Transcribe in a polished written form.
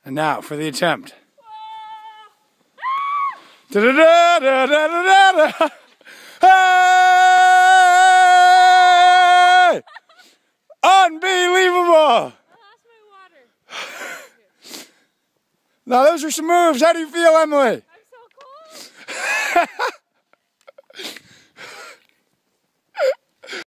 And now for the attempt. Da da da da da da da. Hey! Unbelievable! Now those are some moves. How do you feel, Emily? I'm so cold.